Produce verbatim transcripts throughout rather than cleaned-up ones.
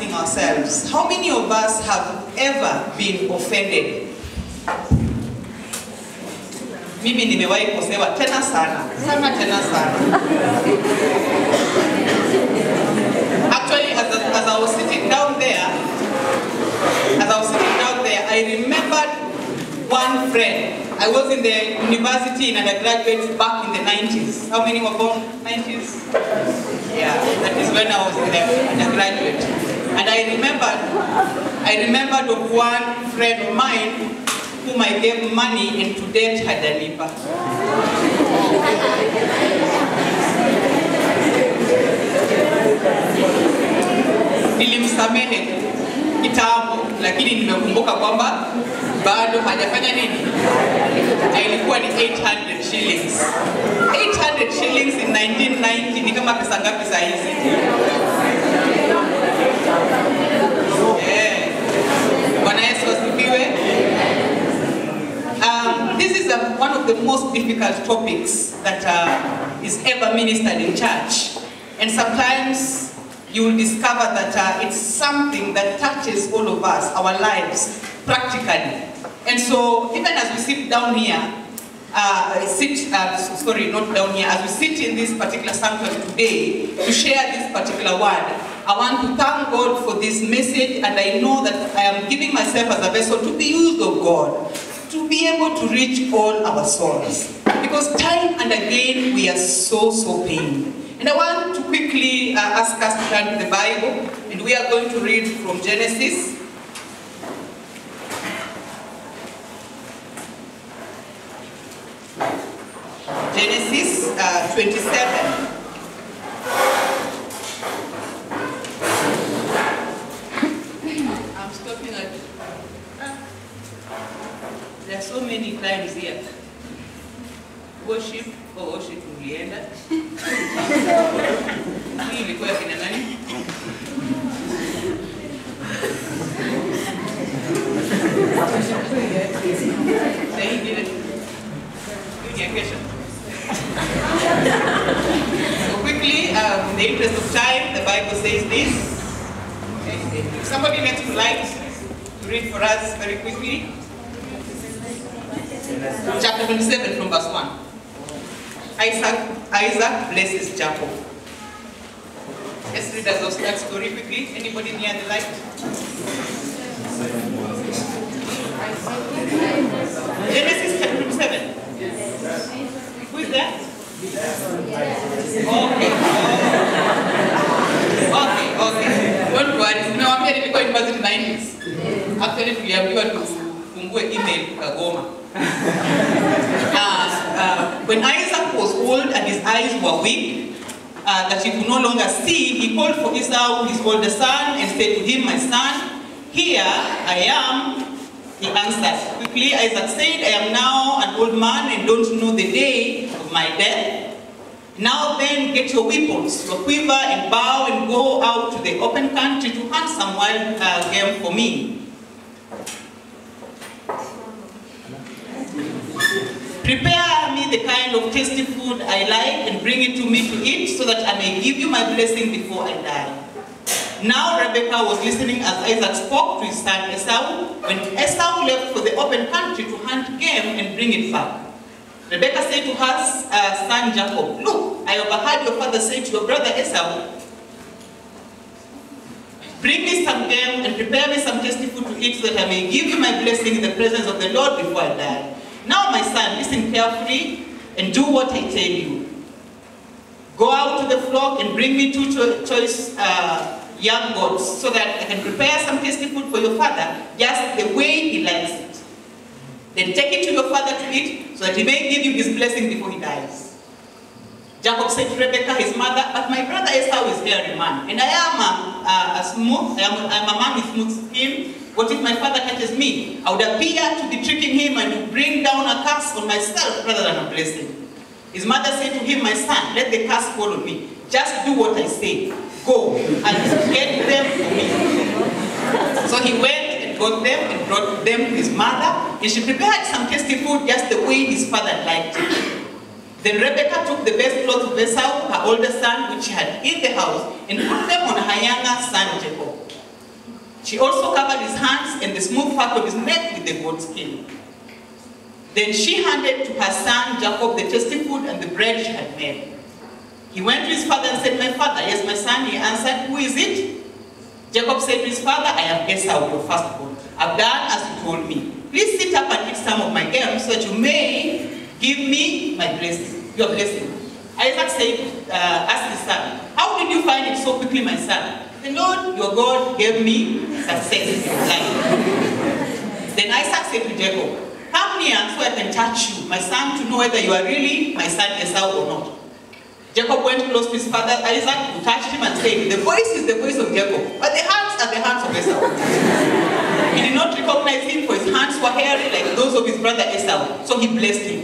asking ourselves, how many of us have ever been offended? Mimi nimewahi kusewa tena sana, sana tena sana. Actually, as, a, as I was sitting down there, as I was sitting down there, I remembered one friend. I was in the university and I graduated back in the nineties. How many were born nineties? Yeah, that is when I was in the undergraduate. And I remembered, I remembered of one friend of mine whom I gave money and to date hadalipa. Nilimsamehe kitambo, lakini nimekumbuka kwamba bado hajafanya nini? Na ilikuwa ni eight hundred shillings. eight hundred shillings in nineteen ninety ni kama pesa ngapi saa hizi? Yeah. Bwana Yesu asifiwe. Um, this is a, one of the most difficult topics that uh, is ever ministered in church. And sometimes you will discover that uh, it's something that touches all of us, our lives, practically. And so, even as we sit down here, uh, sit, uh, sorry, not down here, as we sit in this particular sanctuary today to share this particular word, I want to thank God for this message, and I know that I am giving myself as a vessel to be used of God, to be able to reach all our souls. Because time and again, we are so, so pained. And I want to quickly uh, ask us to turn to the Bible, and we are going to read from Genesis. Genesis uh, twenty-seven. I'm stopping at... Uh, there are so many times here. Worship, oh worship ulienda. Hii ilikuwa ya kina nani? Say he did it. So quickly, um, in the interest of time, the Bible says this. Okay. If somebody next to light to read for us very quickly. Chapter twenty-seven from verse one. Isaac, Isaac blesses Jacob. Let's read us that story quickly. Anybody near the light? Genesis chapter twenty-seven. Who is that? Okay. Okay, okay. Don't worry. No, I'm here to go in nineties. Actually, we have given to email Kagoma. Uh, uh, when Isaac was old and his eyes were weak, uh, that he could no longer see, he called for Esau, his older son, and said to him, "My son, here I am." He answered. Quickly, Isaac said, "I am now an old man and don't know the day of my death. Now then, get your weapons, your quiver and bow, and go out to the open country to hunt some wild uh, game for me. Prepare me the kind of tasty food I like and bring it to me to eat, so that I may give you my blessing before I die." Now Rebekah was listening as Isaac spoke to his son Esau, when Esau left for the open country to hunt game and bring it back. Rebekah said to her uh, son Jacob, "Look, I overheard your father say to your brother Esau, 'Bring me some game and prepare me some tasty food to eat, so that I may give you my blessing in the presence of the Lord before I die. Now my son, listen carefully and do what I tell you. Go out to the flock and bring me two cho choice uh, young goats, so that I can prepare some tasty food for your father, just the way he likes it. Then take it to your father to eat, so that he may give you his blessing before he dies.' Jacob said to Rebekah, his mother, 'But my brother Esau is a hairy man, and I am a, a, a smooth, I am, I am a man with smooth skin. What if my father catches me? I would appear to be tricking him and to bring down a curse on myself rather than a blessing.' His mother said to him, 'My son, let the curse fall on me. Just do what I say. Go and get them for me.' So he went and got them and brought them to his mother, and she prepared some tasty food just the way his father liked it. Then Rebekah took the best clothes of Esau, her older son, which she had in the house, and put them on her younger son Jacob. She also covered his hands and the smooth part of his neck with the goat skin. Then she handed to her son Jacob the tasty food and the bread she had made. He went to his father and said, "My father." "Yes, my son." He answered, "Who is it?" Jacob said to his father, "I am Esau, your firstborn. I've done as you told me. Please sit up and eat some of my game so that you may give me my blessing, your blessing." Isaac said, uh, asked his son, "How did you find it so quickly, my son?" "The Lord your God gave me success in life." Then Isaac said to Jacob, "Come near so I can touch you, my son, to know whether you are really my son Esau or not." Jacob went close to his father Isaac, who touched him and said, "The voice is the voice of Jacob, but the hands are the hands of Esau." He did not recognize him, for his hands were hairy like those of his brother Esau, so he blessed him.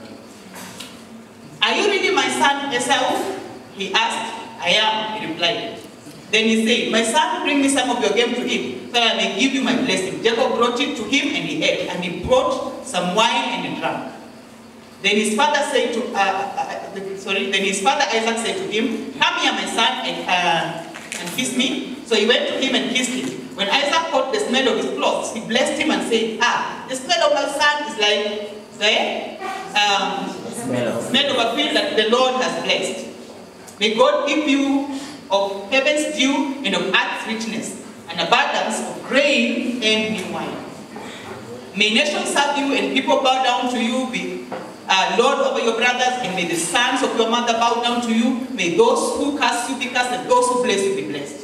"Are you really my son Esau?" he asked. "I am," he replied. Then he said, "My son, bring me some of your game to eat, so that I may give you my blessing." Jacob brought it to him, and he ate, and he brought some wine, and he drank. Then his father said to, uh, uh, sorry, then his father Isaac said to him, "Come here, my son, and, uh, and kiss me." So he went to him and kissed him. When Isaac caught the smell of his clothes, he blessed him and said, "Ah, the smell of my son is like the um, smell, smell of a field that the Lord has blessed. May God give you of heaven's dew and of earth's richness, an abundance of grain and new wine. May nations serve you and people bow down to you. Be uh, Lord over your brothers, and may the sons of your mother bow down to you. May those who curse you be cursed, and those who bless you be blessed."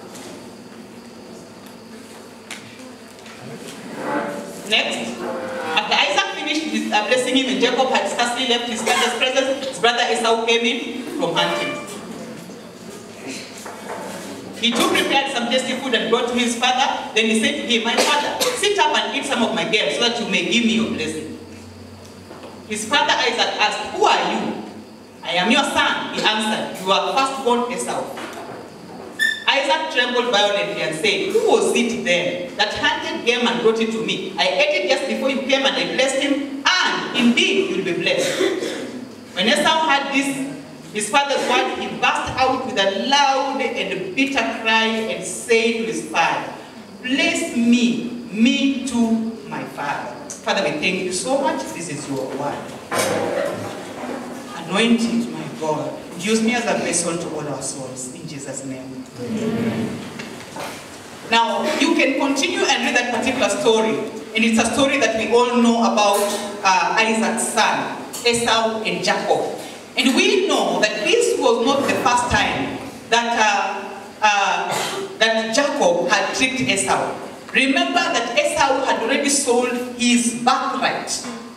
Next, after Isaac finished his, uh, blessing him, and Jacob had scarcely left his father's presence, his brother Esau came in from hunting. He too prepared some tasty food and brought to his father. Then he said to him, "My father, sit up and eat some of my game so that you may give me your blessing." His father Isaac asked, "Who are you?" "I am your son," he answered. "You are firstborn Esau." Isaac trembled violently and said, "Who was it then that hunted game and brought it to me? I ate it just before you came, and I blessed him, and indeed you'll be blessed." When Esau heard this, his father's word, he burst out with a loud and bitter cry and said to his father, "Bless me, me too, my father." Father, we thank you so much. This is your word. Anoint it, my God. Use me as a vessel to all our souls. In Jesus' name. Amen. Now, you can continue and read that particular story. And it's a story that we all know about uh, Isaac's son, Esau and Jacob. And we know that this was not the first time that, uh, uh, that Jacob had tricked Esau. Remember that Esau had already sold his birthright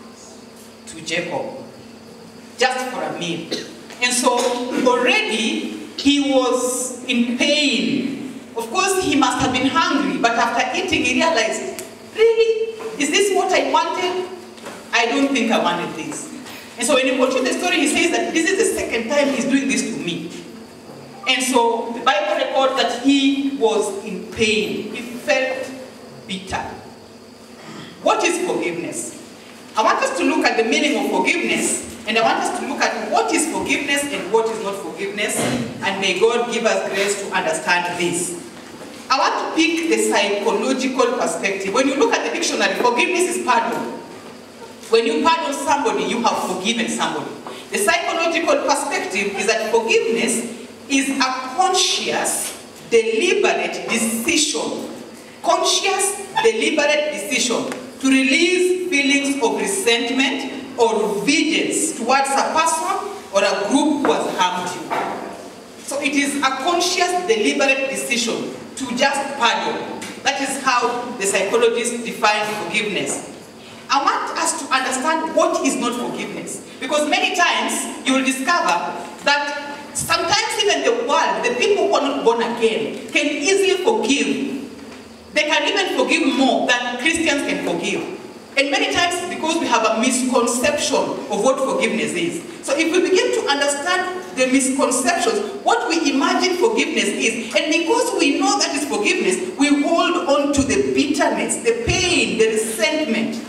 to Jacob just for a meal. And so already he was in pain. Of course, he must have been hungry, but after eating, he realized, really, is this what I wanted? I don't think I wanted this. And so when you continue the story, he says that this is the second time he's doing this to me. And so the Bible records that he was in pain. He felt bitter. What is forgiveness? I want us to look at the meaning of forgiveness, and I want us to look at what is forgiveness and what is not forgiveness, and may God give us grace to understand this. I want to pick the psychological perspective. When you look at the dictionary, forgiveness is pardon. When you pardon somebody, you have forgiven somebody. The psychological perspective is that forgiveness is a conscious, deliberate decision. Conscious, deliberate decision to release feelings of resentment or vengeance towards a person or a group who has harmed you. So it is a conscious, deliberate decision to just pardon. That is how the psychologists define forgiveness. I want us to understand what is not forgiveness. Because many times you will discover that sometimes even the world, the people who are not born again, can easily forgive. They can even forgive more than Christians can forgive. And many times because we have a misconception of what forgiveness is. So if we begin to understand the misconceptions, what we imagine forgiveness is, and because we know that is forgiveness, we hold on to the bitterness, the pain, the resentment.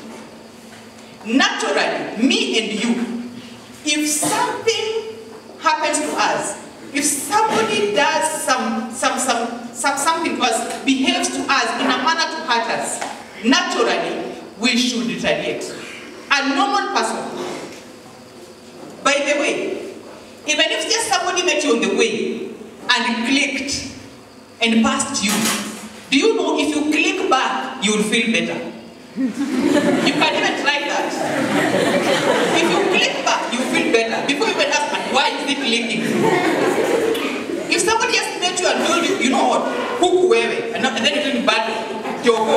Naturally, me and you, if something happens to us, if somebody does some, some, some, some, something to us, behaves to us in a manner to hurt us, naturally, we should retaliate. A normal person, by the way, even if just somebody met you on the way and clicked and passed you, do you know if you click back, you will feel better? You can even try that. If you click back, you feel better. Before you even ask, why is it clicking? If somebody just met you and told you, you know what, hook wewe, and then you didn't battle, Joko.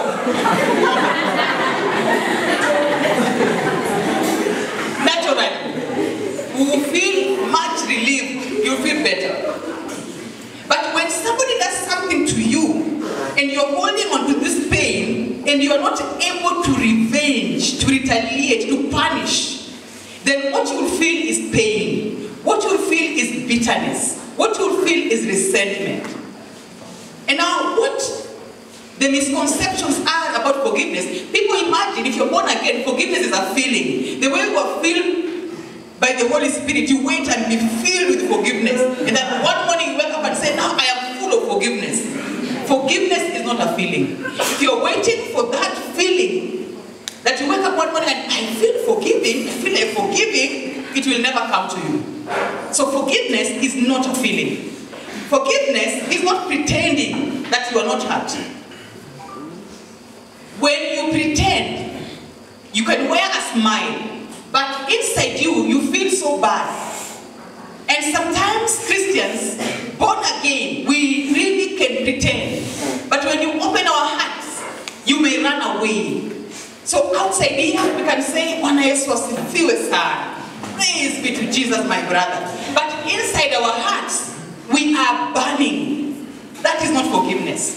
Naturally, you will feel much relieved, you feel better. But when somebody does something to you, and you're holding on to this pain, and you're not able to revenge, to retaliate, to punish, then what you'll feel is pain. What you'll feel is bitterness. What you'll feel is resentment. And now what the misconceptions are about forgiveness, people imagine if you're born again, forgiveness is a feeling. The way you are filled by the Holy Spirit, you wait and be filled with forgiveness. And then one morning you wake up and say, now I am full of forgiveness. Forgiveness is not a feeling. If you're waiting for that feeling, that you wake up one morning and I feel forgiving, I feel like forgiving, it will never come to you. So forgiveness is not a feeling. Forgiveness is not pretending that you are not hurt. When you pretend, you can wear a smile, but inside you, you feel so bad. And sometimes Christians, born again, we really can pretend. But when you open our hearts, you may run away. So outside here, we can say, Bwana Yesu asifiwe sana. Praise be to Jesus, my brother. But inside our hearts, we are burning. That is not forgiveness.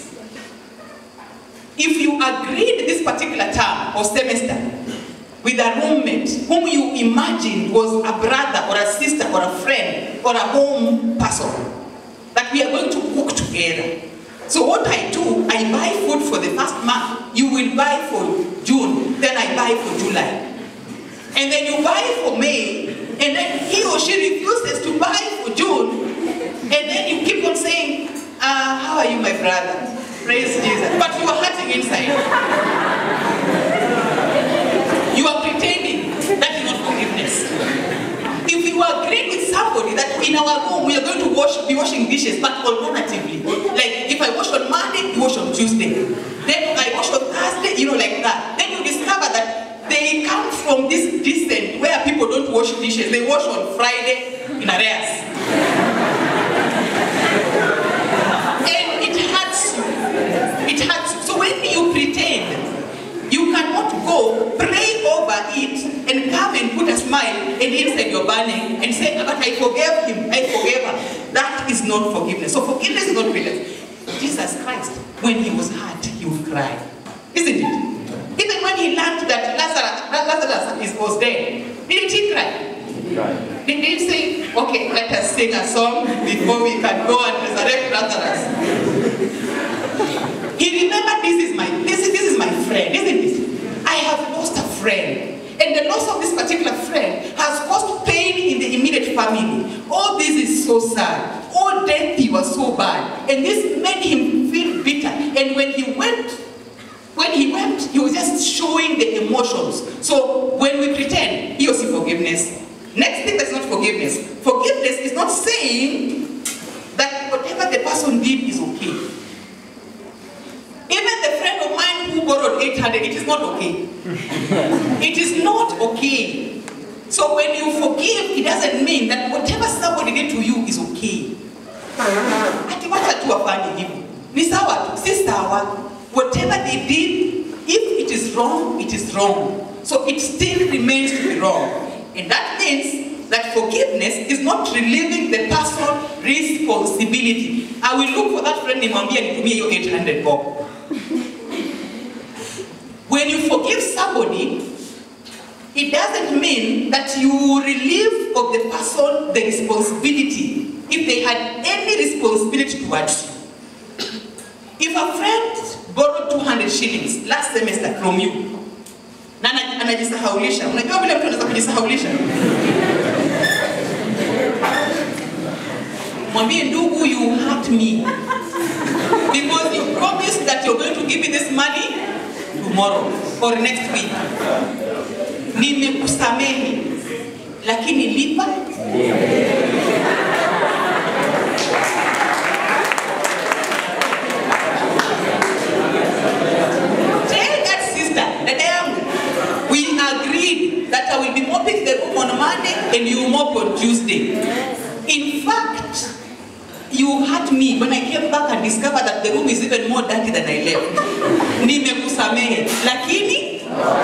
If you agreed this particular term or semester with a roommate whom you imagined was a brother or a sister or a friend or a home person, that we are going to cook together. So what I do, I buy food for the first month, you will buy for June, then I buy for July. And then you buy for May, and then he or she refuses to buy for June, and then you keep on saying, uh, how are you, my brother? Praise Jesus. But you are hurting inside. You are pretending. That is not forgiveness. If you agree with somebody that in our home we are going to wash, be washing dishes, but alternatively, like if I wash on Monday, you wash on Tuesday. Then I wash on Thursday, you know, like that. Then you discover that they come from this descent where people don't wash dishes. They wash on Friday in arrears. And it hurts you. It hurts you. So when you pretend, you cannot go, pray over it, and come and put a smile, and inside you're burning, and say, but I forgave him, I forgave her. That is not forgiveness. So forgiveness is not forgiveness. Jesus Christ, when he was hurt, he would cry. Isn't it? Even when he learned that Lazarus, Lazarus was dead, didn't he cry? Right. Did he say, okay, let us sing a song before we can go and resurrect Lazarus? He remembered, this is my this is, this is my friend, isn't it? I have lost a friend. And the loss of this particular friend has caused pain in the immediate family. Oh, this is so sad. Oh, death, he was so bad. And this made him feel bitter. And when he went, when he went, he was just showing the emotions. So when we pretend, he or she forgiveness. Next thing that's not forgiveness. Forgiveness is not saying that whatever the person did is okay. Even the friend of mine who borrowed eight hundred, it is not okay. It is not okay. So when you forgive, it doesn't mean that whatever somebody did to you is okay. Ati wacha tu wafanye hivyo. Ni sawa tu, si sawa. Whatever they did, if it is wrong, it is wrong. So it still remains to be wrong. And that means that forgiveness is not relieving the person responsibility. I will look for that friend in Mambia and give me your eight hundred bob. When you forgive somebody, it doesn't mean that you relieve of the person the responsibility if they had any responsibility towards you. If a friend borrowed two hundred shillings last semester from you, na anajisahaulisha, unajua vile mtu anaweza kujisahaulisha? Mwambie ndugu, you hurt me. Because you promised that you're going to give me this money tomorrow or next week. Nimekusamehe, lakini lipa. Tell that sister, dada yangu, we agreed that I will be mopping the room on Monday and you mop on Tuesday. In fact, you hurt me when I came back and discovered that the room is even more dirty than I left. Nimekusamehe, lakini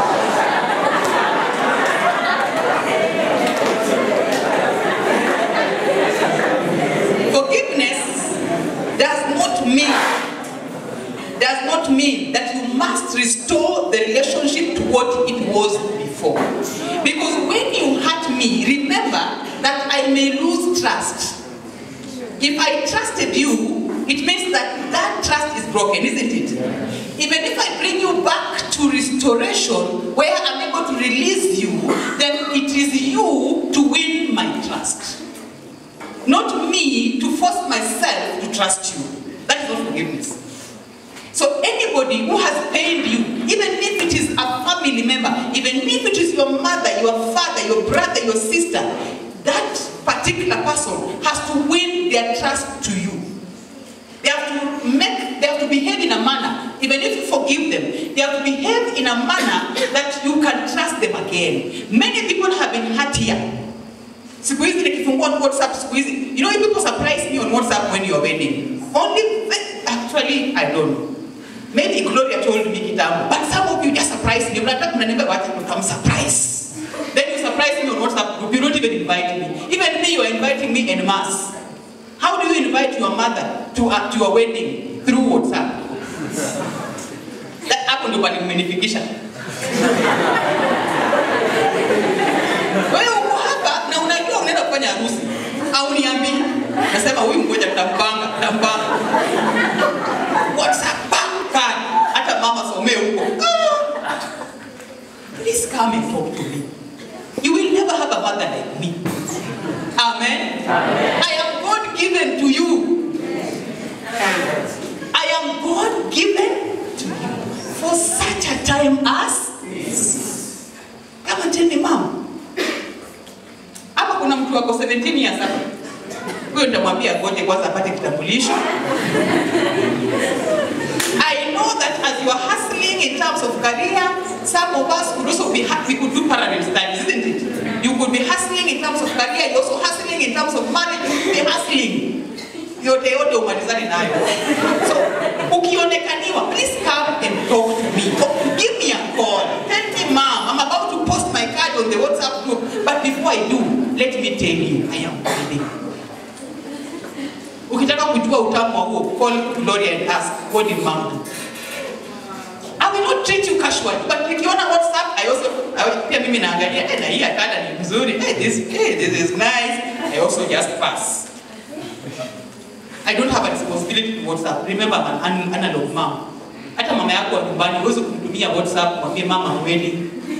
forgiveness does not mean does not mean that you must restore the relationship to what it was before. Because when you hurt me, remember that I may lose trust. If I trusted you, it means that that trust is broken, isn't it? Even if I bring you back to restoration, where I'm able to release you, then it is you to win my trust. Not me to force myself to trust you. That is not forgiveness. So anybody who has pained you, even if it is a family member, even if it is your mother, your father, your brother, your sister, that particular person has to win their trust to you. They have to make, they have to behave in a manner, even if you forgive them, they have to behave in a manner that you can trust them again. Many people have been hurt here. Siku hizi nikifungua WhatsApp siku hizi, you know, people surprise me on WhatsApp when you are wedding. Only, actually, I don't know. Maybe Gloria told me kitambo, but some of you just surprise me. Unataka mnaniambia watu become surprise. Then you surprise me on WhatsApp group. You don't even invite me. Even me, you are inviting me en masse. How do you invite your mother to, uh, to your wedding through WhatsApp? That happened to me. Wewe uko hapa na unajua unaenda kufanya harusi. Au niambii, nasema huyu mmoja tutampanga, tutampanga. WhatsApp kan hata mama somee huko. Please come and talk to me. You will never have a mother like me. Amen. Amen. I am God given to you. I am God given to you for such a time as this. Come and tell me, Mom. Hapa kuna mtu wako seventeen years hapa. Huyo nitamwambia ngoje kwanza apate kitambulisho. I know that as you are hustling in terms of career, some of us could also be we could do parallel studies, isn't it? You could be hustling in terms of career, you're also hustling in terms of marriage, you could be hustling. Yote yote umalizane nayo. So, ukionekaniwa, please come and talk to me. Talk, give me a call. Tell me, Mom, I'm about to post my card on the WhatsApp group, but before I do, let me tell you, I am ready. Ukitaka kujua utamu wa huo, call Gloria and ask, what did Mom do? I will not treat you casually, but nikiona WhatsApp, I also, pia mimi naangalia, eh, na hii akada ni mzuri, eh, this, eh, this is nice, I also just pass. I don't have a responsibility to WhatsApp. Remember, I'm an analog mom. Hata mama yako wa nyumbani, huwezi kumtumia WhatsApp, mwambie mama wedding.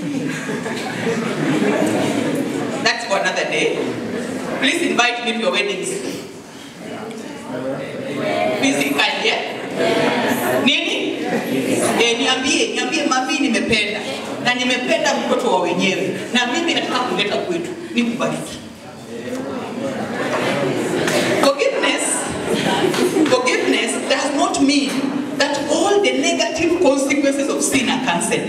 That's for another day. Please invite me to your weddings. Physically, yeah? Nini? Eh, niambie, niambie mami nimependa. Na nimependa mtoto wa wenyewe. Na mimi nataka kuleta kwetu. Nikubariki. Forgiveness, forgiveness does not mean that all the negative consequences of sin are cancelled.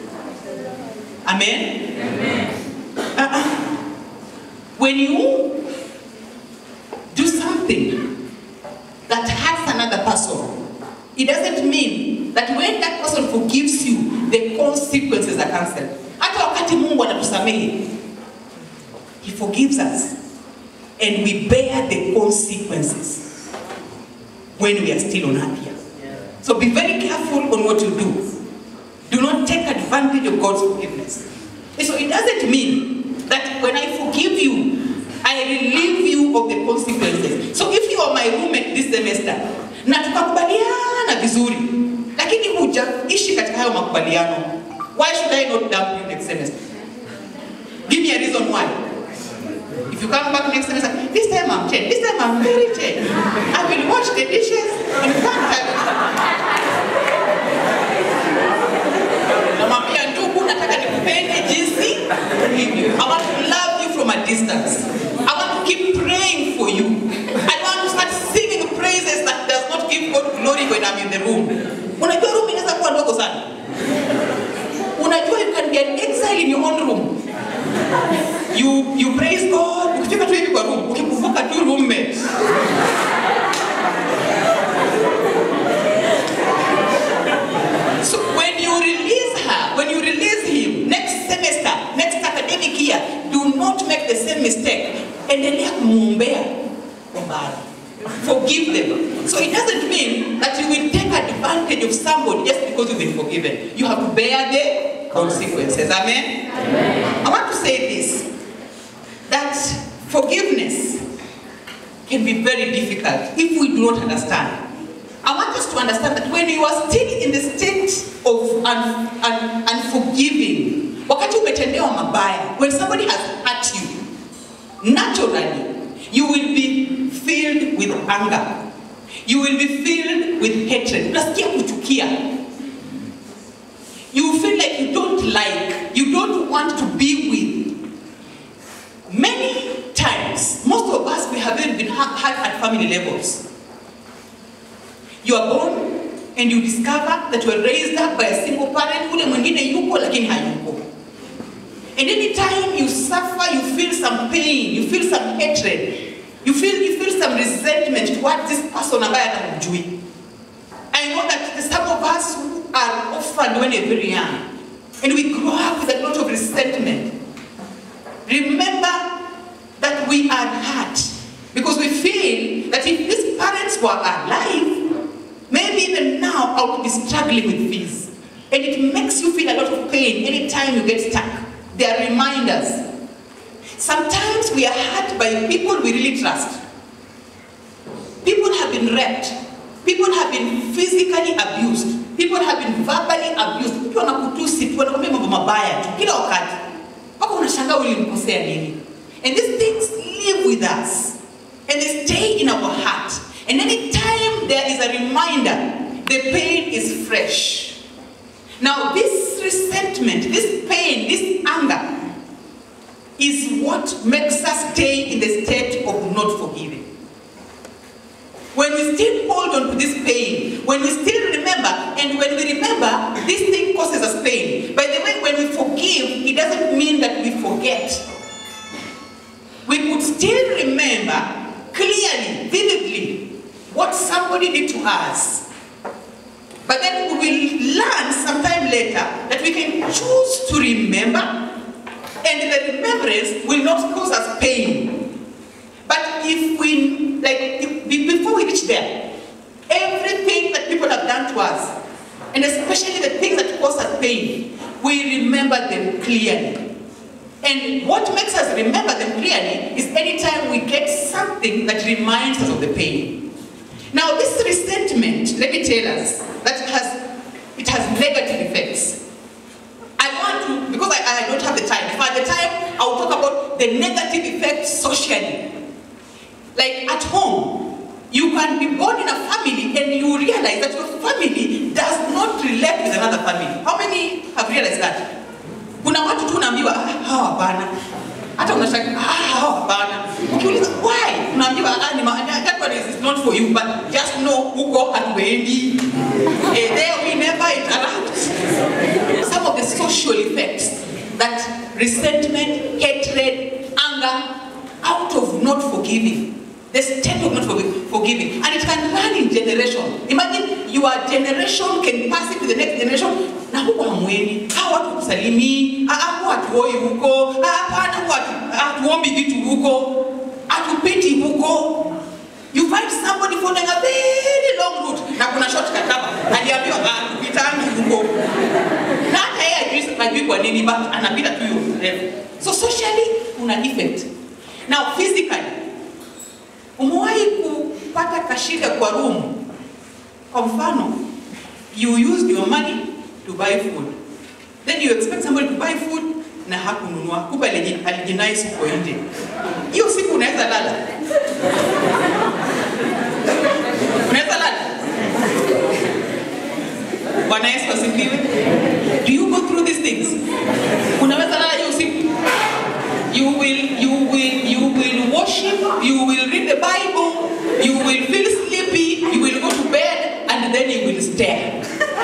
Amen? Amen. Uh-uh. When you do something that hurts another person, it doesn't mean that when that person forgives you, the consequences are cancelled. Hata wakati Mungu anatusamehe, He forgives us, and we bear the consequences when we are still on earth here. So be very careful on what you do. Do not take advantage of God's forgiveness. And so it doesn't mean that when I forgive you, I relieve you of the consequences. So if you are my roommate this semester, na tukakubaliana vizuri, lakini huja ishi katika hayo makubaliano, why should I not dump you next semester? Give me a reason why. If you come back next semester, this time I'm ten, this time I'm very ten. I will wash the dishes. In fact, I will Unajua room inaweza kuwa ndogo sana. Unajua you can be an exile in your own room. You you praise God. Ukifika tu hivi kwa room, ukikumbuka tu roommate. So when you release her, when you release him, next semester, next academic year, do not make the same mistake. Endelea kumuombea mbali. Forgive them. So it doesn't mean that you will take advantage of somebody just because you've been forgiven. You have to bear the consequences. Amen? Amen. I want to say this, that forgiveness can be very difficult if we do not understand. I want us to understand that when you are still in the state of un, un, unforgiving, wakati umetendewa mabaya, when somebody has hurt you, naturally, you will be filled with anger. You will be filled with hatred. Unasikia kuchukia. You feel like you don't like, you don't want to be with. Many times, most of us, we have been hurt at family levels. You are born and you discover that you were raised up by a single parent, ule mwingine yuko lakini hayuko. And any time you suffer, you feel some pain, you feel some hatred. You feel you feel some resentment towards this person ambaye atakujui. I know that some of us who are orphaned when we're very young, and we grow up with a lot of resentment. Remember that we are hurt because we feel that if these parents were alive, maybe even now I would be struggling with fees. And it makes you feel a lot of pain anytime you get stuck. They are reminders. Sometimes we are hurt by people we really trust. People have been raped. People have been physically abused. People have been verbally abused. People wanakutusi tu, wanakuambia mambo mabaya tu kila wakati. Wako unashangaa ulimkosea nini? And these things live with us. And they stay in our heart. And any time there is a reminder, the pain is fresh. Now this resentment, this pain, this anger is what makes us stay in the state of not forgiving. When we still hold on to this pain, when we still remember, and when we remember, this thing causes us pain. By the way, when we forgive, it doesn't mean that we forget. We could still remember clearly, vividly, what somebody did to us. But then we will learn sometime later that we can choose to remember, and the remembrance will not cause us pain. But if we, like, if, before we reach there, everything that people have done to us, and especially the things that cause us pain, we remember them clearly. And what makes us remember them clearly is anytime we get something that reminds us of the pain. Now this resentment, let me tell us, that has, it has negative effects. I want to, because I, I don't have the time, if I have the time, I'll talk about the negative effects socially. Like at home, you can be born in a family and you realize that your family does not relate with another family. How many have realized that? Kuna watu tu unaambiwa, ah, hawa hapana. Hata unashaka, ah, hawa hapana. Ukiuliza, why? Unaambiwa, ah, ni that one is not for you, but just know huko hatuendi. Eh, there we never interact. Some of the social effects that resentment, hatred, anger, out of not forgiving. The state of not forgiving. And it can run in generation. Imagine your generation can pass it to the next generation. Na huko hamweni, hawa watu kusalimi, hawa watu hoi huko, hapana watu hatuombi vitu huko, hatupiti huko. You find somebody following a very long route. Na kuna shortcut hapa. Aliambiwa ah tupitangi huko. Na hata yeye hajui kwa nini but anapita tu hiyo. So socially kuna effect. Now physically, umewahi kupata kashida kwa room? Kwa mfano, you used your money to buy food. Then you expect somebody to buy food na hakununua. Kumbe alijinai siku nje. Hiyo siku unaweza lala. Unaweza lala. Bwana Yesu asifiwe. Do you go through these things? Unaweza lala hiyo siku. You will, you will, you will worship, you will read the Bible, you will feel sleepy, you will go to bed, and then you will stare.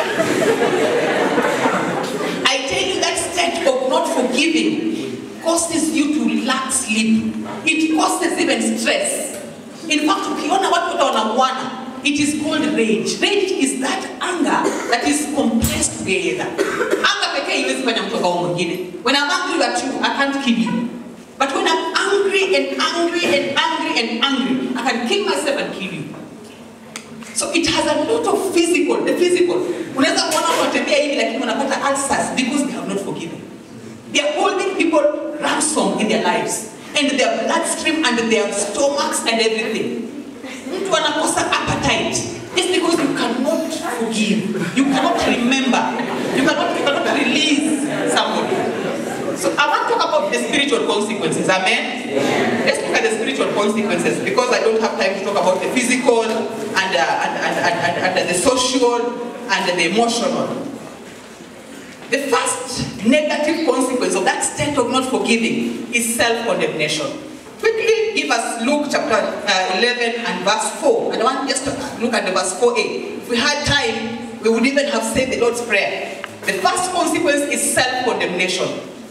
unforgiving causes you to lack sleep. It causes even stress. In fact, ukiona watu wanawana, it is called rage. Rage is that anger that is compressed together. Anger pekee iwezi fanya mtu akawa mwingine. When I'm angry at you, I can't kill you. But when I'm angry and angry and angry and angry, I can kill myself and kill you. So it has a lot of physical, the physical. Unaweza kuona watu watembea hivi lakini wanapata ulcers because they have not forgiven. They are holding people ransom in their lives. And their bloodstream and their stomachs and everything. Mtu anakosa appetite. It's because you cannot forgive. You cannot remember. You cannot, you cannot release somebody. So I want to talk about the spiritual consequences. Amen? Yeah. Let's look at the spiritual consequences because I don't have time to talk about the physical and, uh, and, and, and, and, and the social and the emotional. The first negative consequence of that state of not forgiving is self-condemnation. Quickly give us Luke chapter uh, eleven and verse four. And I want just to look at the verse four a. If we had time, we would even have said the Lord's Prayer. The first consequence is self-condemnation.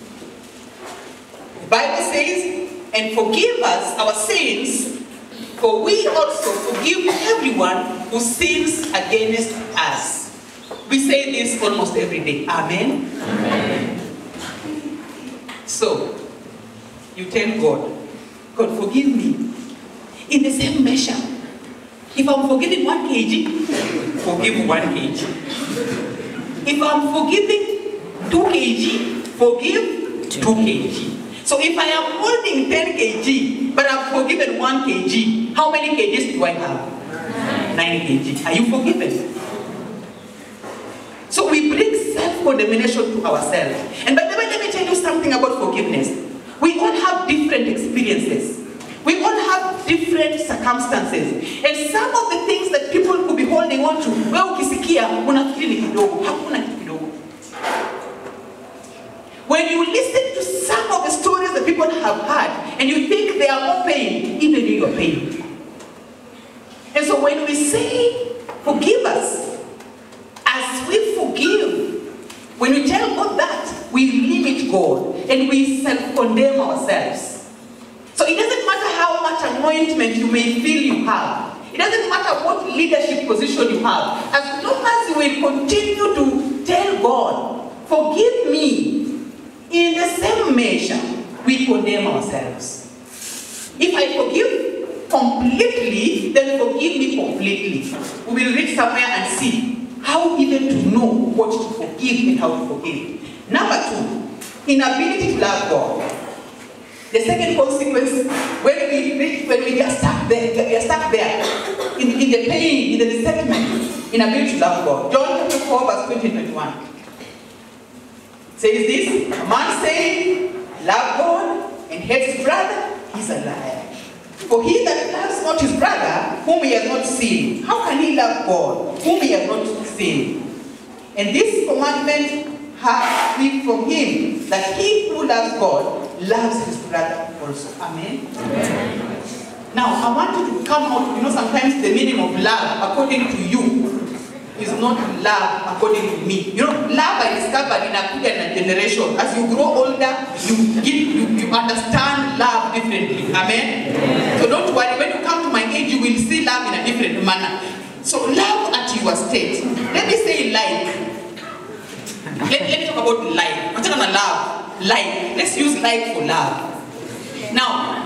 The Bible says, and forgive us our sins, for we also forgive everyone who sins against us. We say this almost every day. Amen? Amen. So, you tell God, God, forgive me. In the same measure. If I'm forgiving one kilogram, forgive one kilogram. If I'm forgiving two kilograms, forgive two kilograms. So if I am holding ten kilograms, but I'm forgiven one kilogram, how many kgs do I have? nine kilograms. Are you forgiven? So we bring self-condemnation to ourselves. And by the way, let me tell you something about forgiveness. We all have different experiences. We all have different circumstances. And some of the things that people could be holding on to, wewe ukisikia, unafikiri ni kidogo, hakuna kitu kidogo. When you listen to some of the stories that people have had, and you think they are more pain, even you are pain. And so when we say, forgive us, as we forgive, when we tell God that, we limit God and we self-condemn ourselves. So it doesn't matter how much anointment you may feel you have. It doesn't matter what leadership position you have. As long as you will continue to tell God, forgive me, in the same measure, we condemn ourselves. If I forgive completely, then forgive me completely. We will read somewhere and see how even to know what to forgive and how to forgive. Number two, inability to love God. The second consequence, when we when we get stuck there, we are stuck there in, in the pain, in the resentment, inability to love God. John chapter four, verse twenty and twenty-one says this: a man saying, love God and hates his brother, he's a liar. For he that loves not his brother, whom he has not seen, how can he love God, whom he has not seen? And this commandment have we from him, that he who loves God loves his brother also. Amen? Amen. Now, I want you to come out, you know, sometimes the meaning of love, according to you, is not love according to me. You know, love I discovered in a in a generation. As you grow older, you get you, you understand love differently. Amen? Amen? So don't worry, when you come to my age, you will see love in a different manner. So love at your state. Let me say like. Let, let me talk about like. I'm talking about love. Like. Let's use like for love. Now,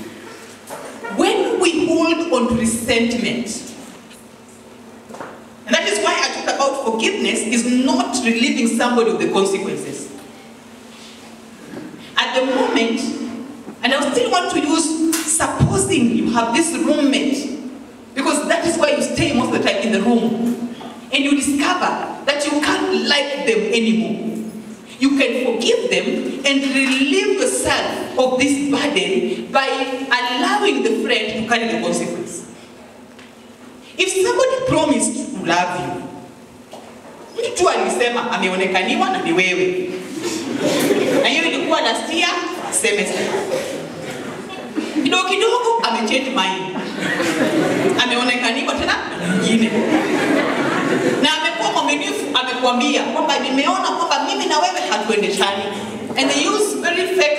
when we hold on to resentment, and that is why I talked about forgiveness is not relieving somebody of the consequences. At the moment, and I still want to use supposing you have this roommate, because that is why you stay most of the time in the room, and you discover that you can't like them anymore. You can forgive them and relieve yourself of this burden by allowing the friend to carry the consequence. If somebody promised to love you, mtu tu alisema ameonekaniwa na ni wewe. Na hiyo ilikuwa last year semester. Kidogo kidogo amechange mind. Ameonekaniwa tena nyingine. Na amekuwa mwaminifu, amekwambia kwamba nimeona kwamba mimi na wewe hatuendeshani. And they use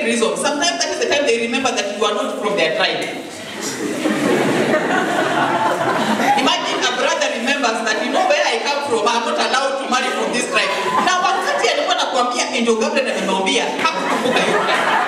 reason. Sometimes that is the time they remember that you are not from their tribe. Imagine a brother remembers that, you know where I come from, I'm not allowed to marry from this tribe. Now wakati alikuwa nakuambia Angel Gabriel amemwambia hakukumbuka hiyo tribe.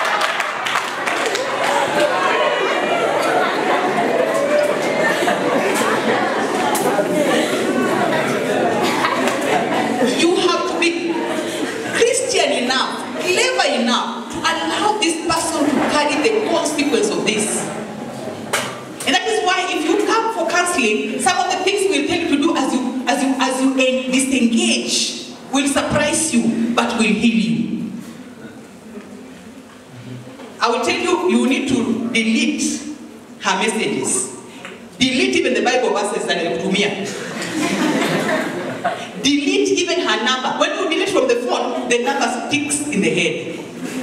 You have to be Christian enough, clever enough to allow this person to carry the consequence of this. And that is why if you come for counseling, some of the things we'll tell you to do as you as you as you disengage will surprise you, but will heal you. I will tell you, you need to delete her messages. Delete even the Bible verses that you tumia. Delete even her number. When you delete from the phone, the number sticks in the head.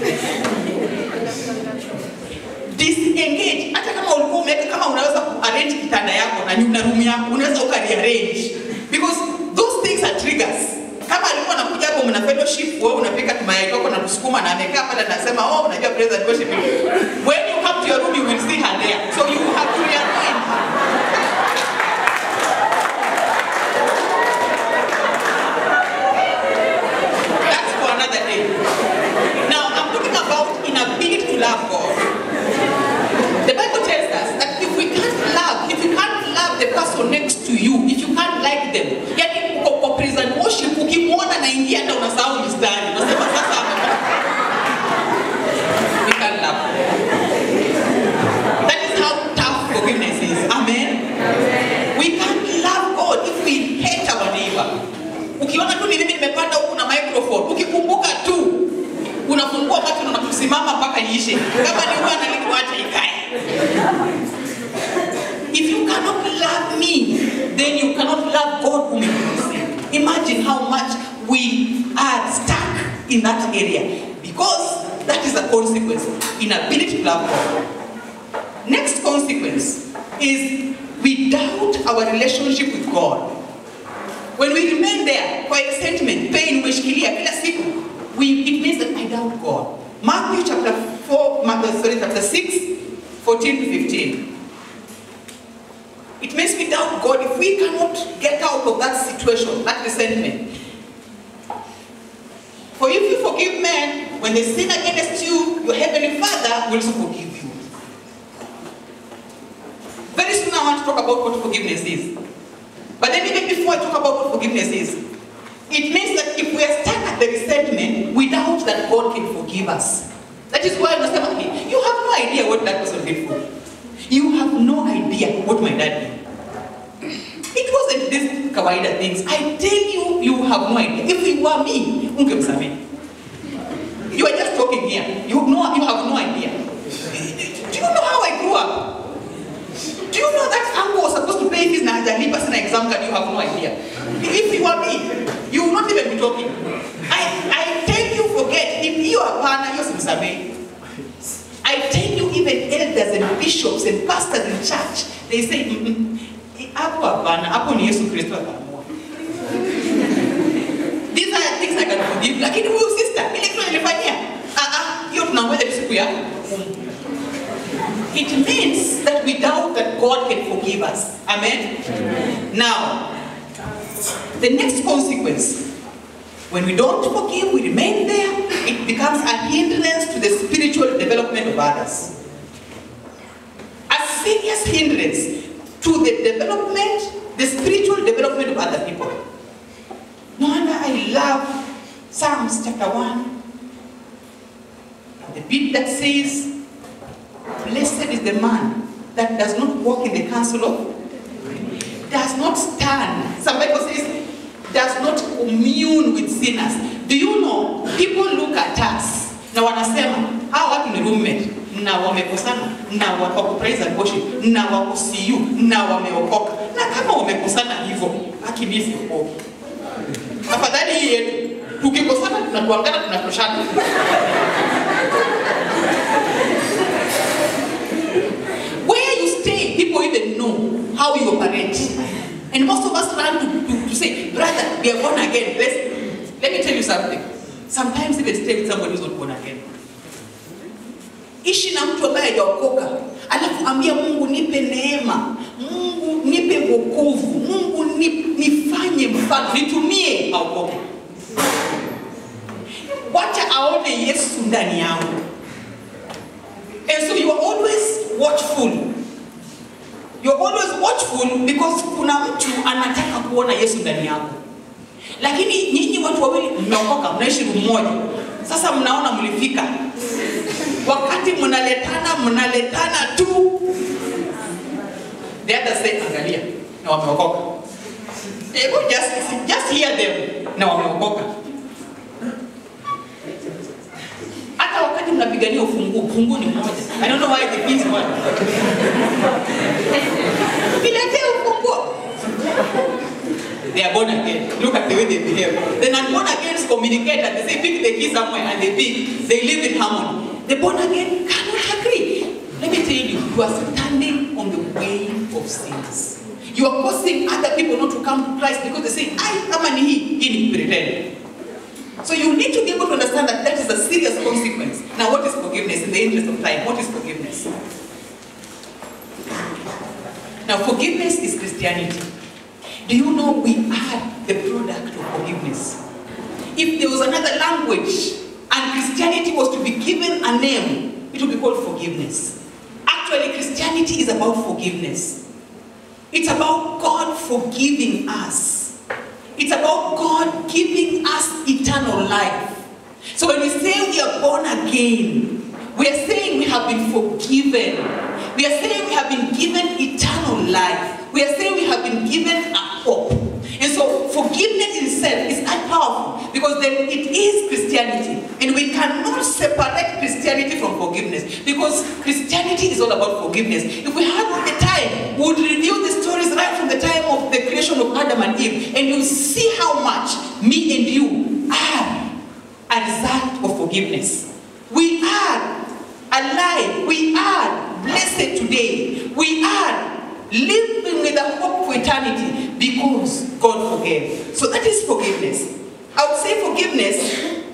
Disengage. Hata kama ulikuwa umeka kama unaweza arrange kitanda yako na nyumba room yako, unaweza ukarearrange. Because those things are triggers. Kama alikuwa anakuja hapo mna fellowship, wewe unapika mayai yako na kusukuma na amekaa pale anasema, "Oh, unajua praise and worship." When you come to your room, you will see her there. So you have to rearrange. That's for another day. Now, I'm talking about inability to love God. The Bible tells us that if we can't love, if you can't love the person next to you, if you can't like them, yani kwa praise and worship, ukimwona na ingia hata unasahau mistari. Unasema sasa we can't love. That is how tough forgiveness is. Amen? We can't love God if we hate our neighbor. Ukiona tu ni mimi nimepanda huku na microphone, ukikumbuka tu unafungua macho na unakusimama mpaka iishe. Kama ni wewe analikuwa acha ikae. If you cannot love me, then you cannot love God whom you see. Imagine how much we are stuck in that area, because that is a consequence, inability to love God. Next consequence is we doubt our relationship with God. When we remain there for resentment, pain, umeshikilia kila siku, we it means that I doubt God. Matthew chapter four, Matthew sorry, chapter six, fourteen to fifteen. It makes me doubt God if we cannot get out of that situation, that resentment. For if you forgive men, when they sin against you, your heavenly Father will also forgive you. Very soon I want to talk about what forgiveness is. But then even before I talk about what forgiveness is, it means that if we are stuck at the resentment, we doubt that God can forgive us. That is why I was saying, you have no idea what that person did for you. You have no idea what my dad did. It wasn't these kawaida things. I tell you, you have no idea. If it were me, ungemsamehe. You are just talking here. You know, you have no idea. Do you know how I grew up? Do you know that uncle was supposed to pay fees na hajalipa sana exam card? You have no idea. If it were me, you would not even be talking. I I tell you, forget. If you are partner, you simsamehe. I tell you, even elders and bishops and pastors in church, they say, "Apo hapana, hapo ni Yesu Kristo ataamua." These are things I can forgive. Lakini huyu sister, ile kitu alifanyia, ah ah, hiyo tunangoja siku ya. It means that we doubt that God can forgive us. Amen? Amen. Now, the next consequence, when we don't forgive, we remain there, it becomes a hindrance to the spiritual development of others. A serious hindrance to the development, the spiritual development of other people. No wonder I love Psalms chapter one. The bit that says, "Blessed is the man that does not walk in the counsel of, does not stand." Some Bible says, does not commune with sinners. Do you know, people look at us, na wanasema, hawa watu ni roommate, na wamekosana, na wako praise and worship, na wako C U, na wameokoka. Na kama wamekosana hivyo, haki mimi siokoki. Afadhali hii yetu, tukikosana tunatuangana tunatoshana. Where you stay, people even know how you operate. And most of us run to, to, to say, "Brother, we are born again." Let's, let me tell you something. Sometimes even stay with somebody who's not born again. Ishi na mtu ambaye hajaokoka, alafu ambia Mungu nipe neema, Mungu nipe wokovu, Mungu nifanye mfano, nitumie aokoke. Wacha aone Yesu ndani yangu. And so you are always watchful. You are always watchful because kuna mtu anataka kuona Yesu ndani yako. Lakini nyinyi watu wawili mmeokoka, mnaishi mmoja. Sasa mnaona mlifika. Wakati mnaletana, mnaletana tu. The others say, angalia, na wameokoka. Ego just, just hear them, na wameokoka. Hata wakati mnapigania ufunguo, ufunguo ni mmoja. I don't know why the peace one. Bilete ufunguo. They are born again. Look at the way they behave. Then unborn agains communicate and they say pick the key somewhere and they pick. They live in harmony. The born again cannot agree. Let me tell you, you are standing on the way of sins. You are causing other people not to come to Christ because they say, I am an he, he pretend. So you need to be able to understand that that is a serious consequence. Now what is forgiveness? In the interest of time, what is forgiveness? Now forgiveness is Christianity. Do you know we are the product of forgiveness? If there was another language and Christianity was to be given a name, it would be called forgiveness. Actually, Christianity is about forgiveness. It's about God forgiving us. It's about God giving us eternal life. So when we say we are born again, we are saying we have been forgiven. We are saying we have been given eternal life. We are saying we have been given a hope. And so forgiveness itself is not powerful because then it is Christianity. And we cannot separate Christianity from forgiveness because Christianity is all about forgiveness. If we had all the time, we would review the stories right from the time of the creation of Adam and Eve, and you see how much me and you are a result of forgiveness. We are alive. We are blessed today. We are living with a hope for eternity because God forgave. So that is forgiveness. I would say forgiveness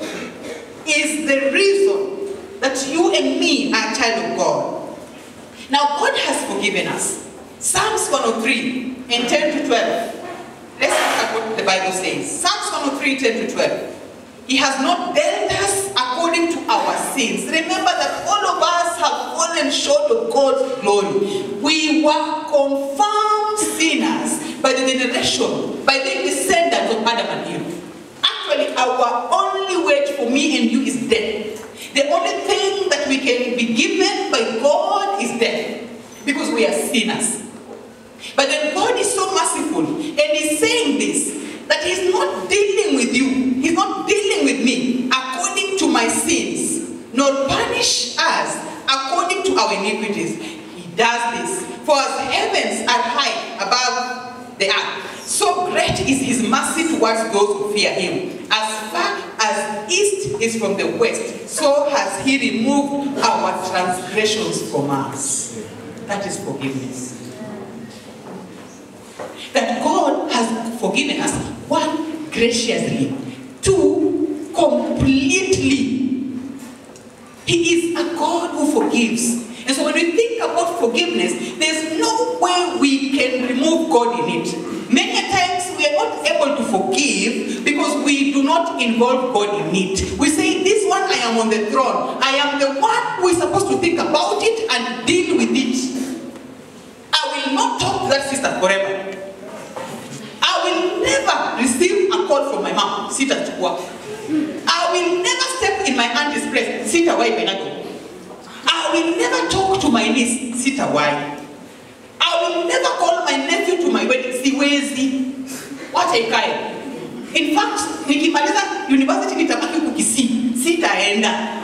is the reason that you and me are a child of God. Now God has forgiven us. Psalms one oh three and ten to twelve. Let's look at what the Bible says. Psalms one oh three, ten to twelve. He has not dealt us according to our sins. Remember that all of us have fallen short of God's glory. We were confirmed sinners by the generation, by the descendants of Adam and Eve. Actually, our only wage for me and you is death. The only thing that we can be given by God is death, because we are sinners. But then God is so merciful, and He's saying this, that He's not dealing with you, He's not dealing with me according to my sins, nor punish us according to our iniquities. He does this. For as heavens are high above the earth, so great is His mercy towards those who fear Him. As far as east is from the west, so has He removed our transgressions from us. That is forgiveness. That God has forgiven us, one, graciously, two, completely. He is a God who forgives. And so when we think about forgiveness, there's no way we can remove God in it. Many times we are not able to forgive because we do not involve God in it. We say, this one, I am on the throne. I am the one who is supposed to think about it and deal with it. I will not talk to that sister forever. I will never receive a call from my mom. Sit at work. I will never step in my auntie's place. Sit away, Benago. I will never talk to my niece. Sit away. I will never call my nephew to my wedding. Siwezi. What a guy. In fact, nikimaliza university nitabaki kukisi. Sitaenda.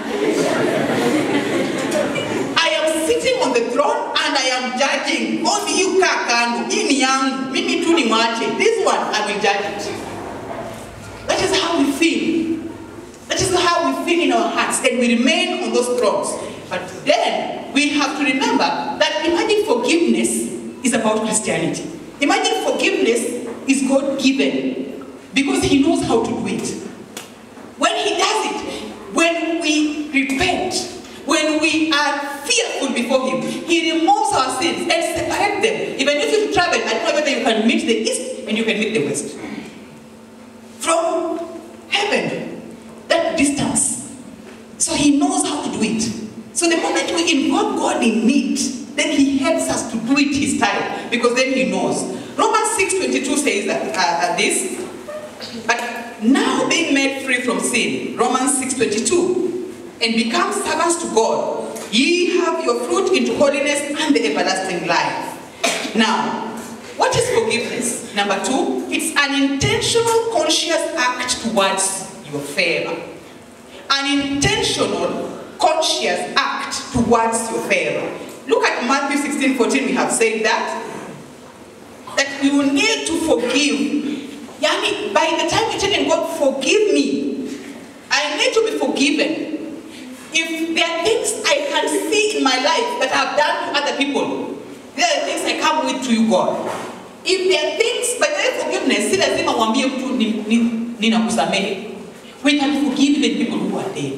I am sitting on the throne and I am judging. Only you kakando. Ini yangu. Mimi tu ni mwache. This one, I will judge it. That is how we feel. That is how we feel in our hearts. And we remain on those thrones. But then, we have to remember that imagine forgiveness is about Christianity. Imagine forgiveness is God-given because He knows how to do it. When He does it, when we repent, when we we are fearful before him, he removes our sins and separates them. Even if you travel, I don't know whether you can meet the east and you can meet the west. From heaven, that distance. So he knows how to do it. So the moment we involve God in it, then he helps us to do it his time, because then he knows. Romans six twenty-two says that uh, this, but now being made free from sin, Romans six twenty-two, and become servants to God, ye have your fruit into holiness and the everlasting life. Now, what is forgiveness? Number two, it's an intentional, conscious act towards your favor. An intentional, conscious act towards your favor. Look at Matthew sixteen fourteen, we have said that. That we will need to forgive. Yani, by the time you tell God, forgive me, I need to be forgiven. If there are things I can see in my life that I've done to other people, there are things I come with to you, God. If there are things, by the forgiveness, si lazima wambie mtu ninakusamehe. We can forgive even people who are dead.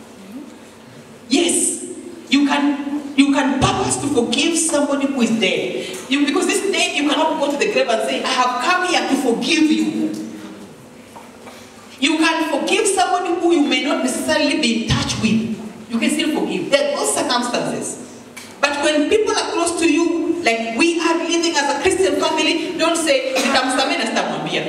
Yes, you can you can purpose to forgive somebody who is dead. You, because this day you cannot go to the grave and say, I have come here to forgive you. You can forgive somebody who you may not necessarily be in touch with. You can still forgive. There are those circumstances. But when people are close to you, like we are living as a Christian family, don't say, nitamsamehe na sitamwambia.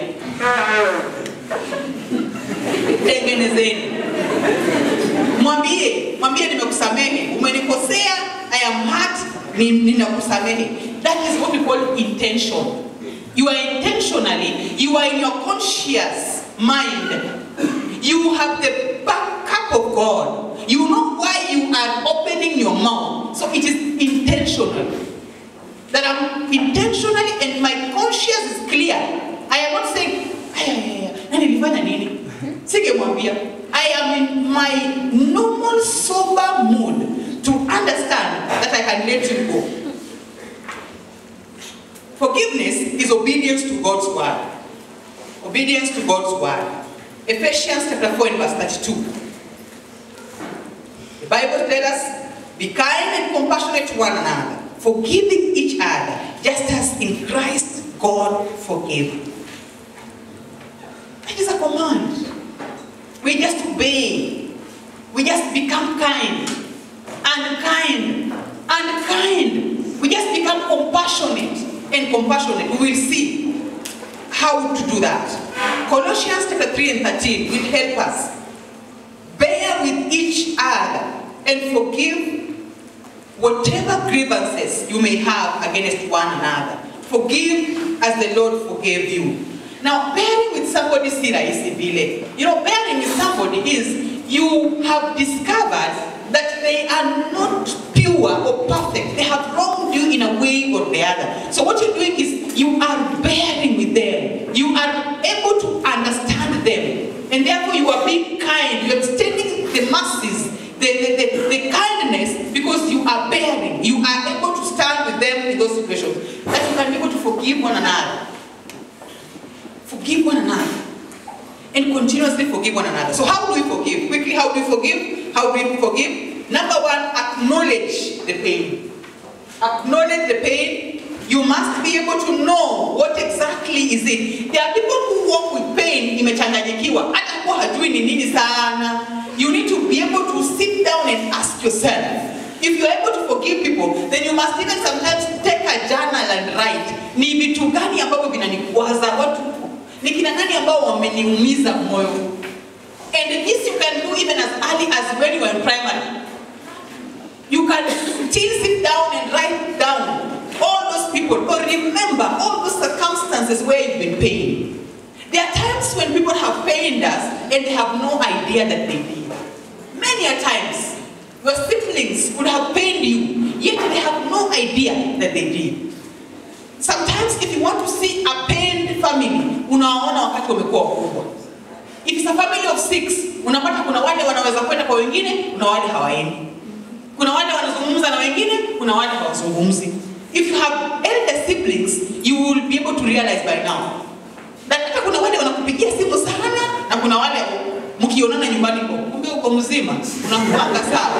Tengenezeni. Mwambie, mwambie nimekusamehe, umenikosea, I am hurt, ninakusamehe. That is what we call intention. You are intentionally, you are in your conscious mind. You have the backup of God. You know why you are opening your mouth. So it is intentional. That I'm intentionally, and my conscience is clear. I am not saying, I am in my normal sober mood to understand that I can let you go. Forgiveness is obedience to God's word. Obedience to God's word. Ephesians chapter four and verse thirty-two. The Bible tells us, be kind and compassionate to one another, forgiving each other, just as in Christ God forgave. That is a command. We just obey. We just become kind. And kind. And kind. We just become compassionate. And compassionate. We will see how to do that. Colossians chapter three and thirteen will help us. Bear with each other and forgive whatever grievances you may have against one another. Forgive as the Lord forgave you. Now, bearing with somebody is vile. You know, bearing with somebody is you have discovered that they are not pure or perfect. They have wronged you in a way or the other. So what you're doing is you are bearing with them. You are able to understand them. And therefore you are being kind. You are extending the mercies, the, the, the, the kindness, because you are bearing. You are able to stand with them in those situations. That you can be able to forgive one another. Forgive one another. And continuously forgive one another. So how do we forgive? Quickly, how do we forgive? How do we forgive? Number one, acknowledge the pain. Acknowledge the pain. You must be able to know what exactly is it. There are people who walk with pain, imechanganyikiwa. Hata kwa hajui ni nini sana. You need to be able to sit down and ask yourself. If you are able to forgive people, then you must even sometimes take a journal and write. Ni vitu gani ambavyo vinanikwaza watu? Ni kina nani ambao wameniumiza moyo? And this you can do even as early as when you are in primary. You can still sit down and write down all those people, or remember all those circumstances where you've been pained. There are times when people have pained us and they have no idea that they did. Many a times, your siblings could have pained you, yet they have no idea that they did. Sometimes if you want to see a pained family, unaona wakati wamekuwa wakubwa. If it's a family of six, unapata kuna wale wanaweza kwenda kwa wengine, kuna wale hawaendi. Kuna wale wanazungumza na wengine, kuna wale hawazungumzi. If you have elder siblings, you will be able to realize by now that kuna wale wanakupigia simu sana na kuna wale mkionana nyumbani kwa kumbe uko mzima, unakuanga sawa.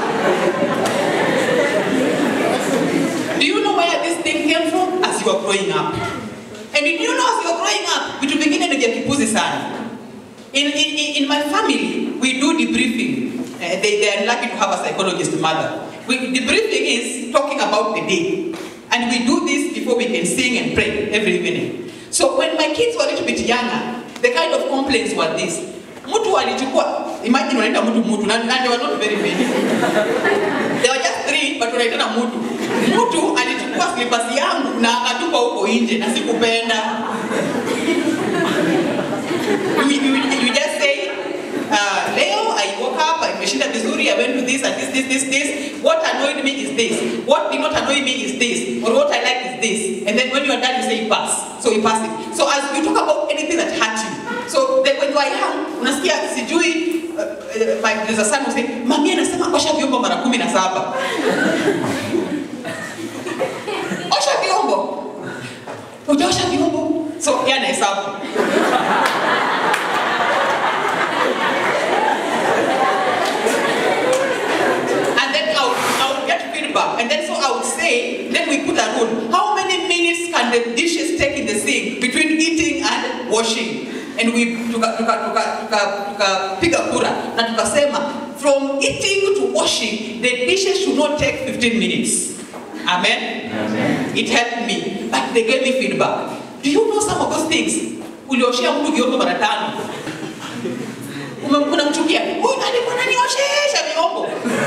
Do you know where this thing came from? As you are growing up. And did you know as you are growing up, vitu vingine ni vya kipuzi sana. In, in, in my family, we do debriefing. Uh, they, they are lucky to have a psychologist mother. We, debriefing is talking about the day. And we do this before we can sing and pray every evening. So when my kids were a little bit younger, the kind of complaints were this. Mutu alichukua, imagine unaita mutu mutu, and they were not very many. There were just three, but unaita na mutu. Mutu alichukua slippers yangu na akatupa huko nje na sikupenda. You, you, you just say, uh, Leo, I woke up, I meshinda vizuri, I went to this and this, this, this, this. What annoyed me is this. What did not annoy me is this. Or what I like is this. And then when you are done, you say pass. So you pass it. So as you talk about anything that hurt you. So then when you are young, unasikia sijui, uh, uh, my, there's a son who say, mami anasema osha vyombo mara kumi na saba. Osha vyombo. Ujaosha vyombo. So yana hesabu. And then so I would say, then we put a rule. How many minutes can the dishes take in the sink between eating and washing? And we tuka tuka tuka tuka tuka piga kura na tukasema from eating to washing the dishes should not take fifteen minutes. Amen. Amen. It helped me, but they gave me feedback. Do you know some of those things? Ulioshia mtu vyombo mara tano. Umemkuna mchukia. Wewe nani mbona nioshesha vyombo?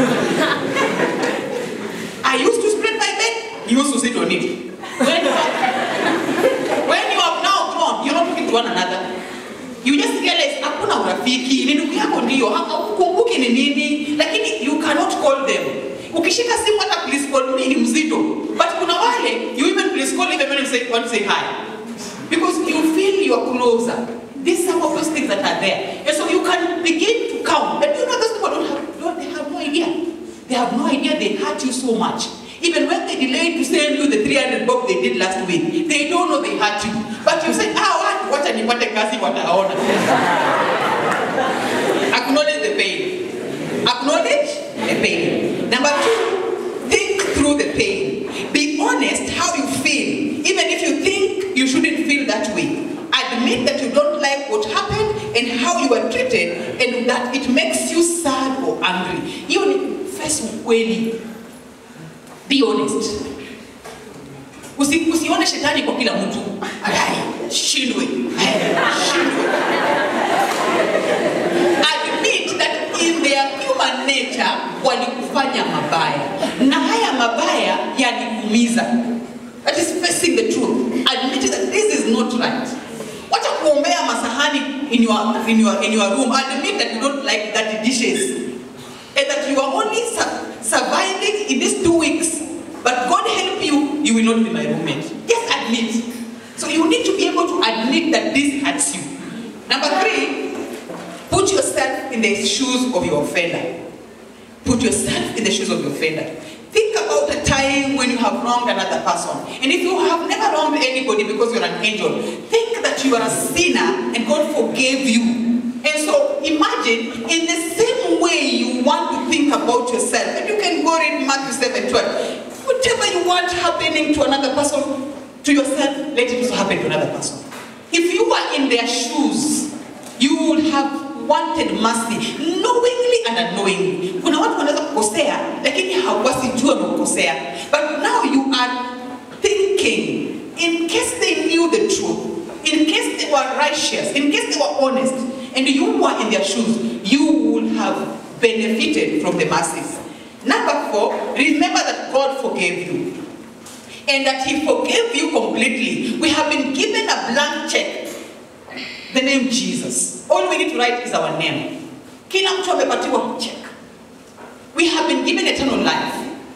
I used to spread my bed, you used to sit on it. When you have, when you have now grown, you're not talking to one another. You just realize, hakuna urafiki, ni ndugu yako ndio, hukumbuki ni nini, lakini you cannot call them. Ukishika simu hata please call me ni mzito. But kuna wale, you even please call even when you say, want to say hi. Because you feel you are closer. These are some of those things that are there. And so you can begin to count. But you know those people don't have, don't, they have no idea. They have no idea they hurt you so much. Even when they delayed to send you the three hundred bob they did last week, they don't know they hurt you. But you say, ah, what? Wacha nipate kazi wataona. Acknowledge the pain. Acknowledge the pain. Number two, think through the pain. Be honest how you feel. Even if you think you shouldn't feel that way. Admit that you don't like what happened and how you were treated and that it makes you sad or angry. You face ukweli. Be honest. Usi, usione shetani kwa kila mtu. Ai, shindwe. Shindwe. Admit that in their human nature walikufanya mabaya. Na haya mabaya yalikuumiza. That is facing the truth. Admit that this is not right. Wacha kuombea masahani in your in your in your room. Admit that you don't like dirty dishes. And that you are only su surviving in these two weeks. But God help you, you will not be my roommate. Just admit. So you need to be able to admit that this hurts you. Number three, put yourself in the shoes of your offender. Put yourself in the shoes of your offender. Think about a time when you have wronged another person. And if you have never wronged anybody because you're an angel, think that you are a sinner and God forgave you. And so imagine in the same way you want to think about yourself. And you can go read Matthew seven twelve. Whatever you want happening to another person, to yourself, let it also happen to another person. If you were in their shoes, you would have wanted mercy, knowingly and unknowingly. Kuna watu wanaweza kukosea, lakini hawasijua wamekosea. But now you are thinking, in case they knew the truth, in case they were righteous, in case they were honest, and you were in their shoes, you would have benefited from the mercies. Number four, remember that God forgave you. And that He forgave you completely. We have been given a blank check. The name Jesus. All we need to write is our name. Kila mtu amepatiwa check. We have been given eternal life.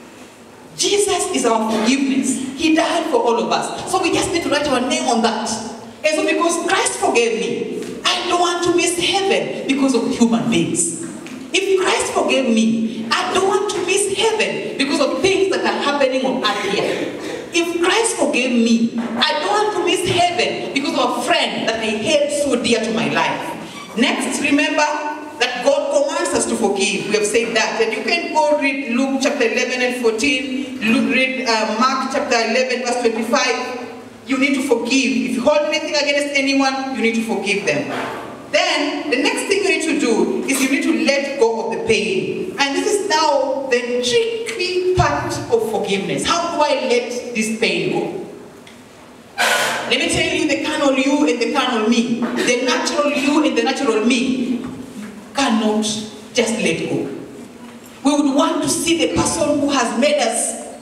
Jesus is our forgiveness. He died for all of us. So we just need to write our name on that. And so because Christ forgave me, I don't want to miss heaven because of human beings. If Christ forgave me, I don't want to miss heaven because of things that are happening on earth here. If Christ forgave me, I don't want to miss heaven because of a friend that I held so dear to my life. Next, remember that God commands wants us to forgive. We have said that. And you can go read Luke chapter eleven and fourteen, Luke, read uh, Mark chapter eleven verse twenty-five. You need to forgive. If you hold anything against anyone, you need to forgive them. Then, the next thing you need to do is you need to let go of the pain. And this is now the tricky part of forgiveness. How do I let this pain go? Let me tell you, the carnal you and the carnal me, the natural you and the natural me cannot just let go. We would want to see the person who has made us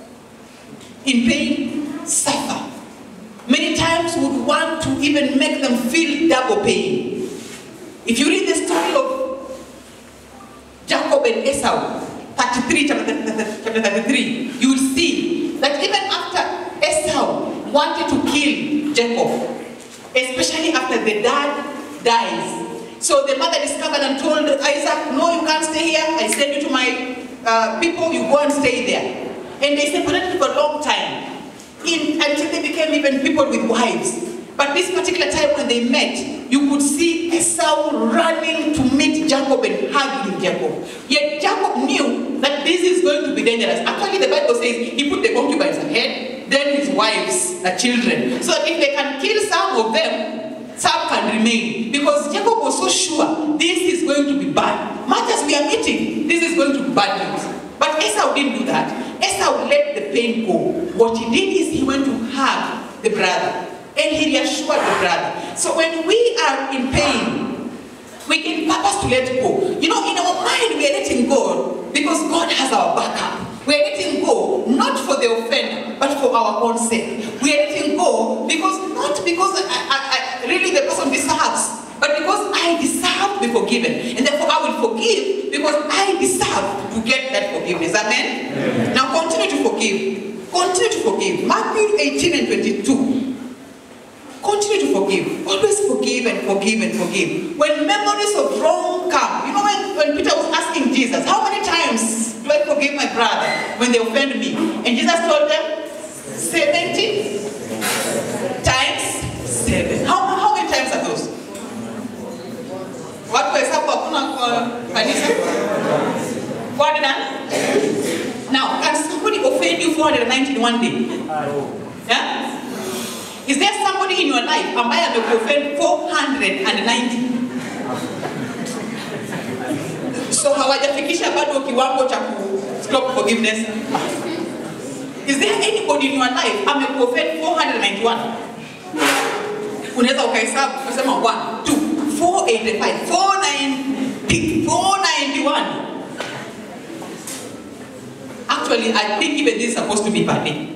in pain suffer. Many times we would want to even make them feel double pain. If you read the story of Jacob and Esau, thirty-three, chapter thirty-three, you will see that even after Esau wanted to kill Jacob, especially after the dad dies. So the mother discovered and told Isaac, no, you can't stay here. I send you to my uh, people, you go and stay there. And they separated for a long time. In, until they became even people with wives. But this particular time when they met, you could see Esau running to meet Jacob and hugging Jacob. Yet Jacob knew that this is going to be dangerous. Actually, the Bible says he put the concubines ahead, then his wives, the children. So that if they can kill some of them, some can remain. Because Jacob was so sure this is going to be bad. Much as we are meeting, this is going to be bad news. But Esau didn't do that. Esau let the pain go. What he did is he went to hug the brother. And he reassured the brother. So when we are in pain, we can purpose to let go. You know, in our mind, we are letting go because God has our backup. We are letting go, not for the offender, but for our own sake. We are letting go because, not because I, I, I, really the person deserves, but because I deserve to be forgiven. And therefore I will forgive because I deserve to get that forgiveness. Amen? Amen. Now continue to forgive. Continue to forgive. Matthew eighteen and twenty-two. Continue to forgive. Always forgive and forgive and forgive. When memories of wrong come, you know when, when Peter was asking Jesus, how many times do I forgive my brother when they offend me? And Jesus told them, seventy times seven. How, how many times are those? What was four hundred and now, can somebody offend you four hundred ninety in one day? Yeah? Is there somebody in your life ambaye amekuoffend four hundred ninety? So hawajafikisha bado kiwango cha ku stop forgiveness? Is there anybody in your life amekuoffend four hundred ninety-one? Unaweza ukahesabu kusema one, two, four eighty-five, four ninety, four ninety-one. Actually, I think even this is supposed to be per day.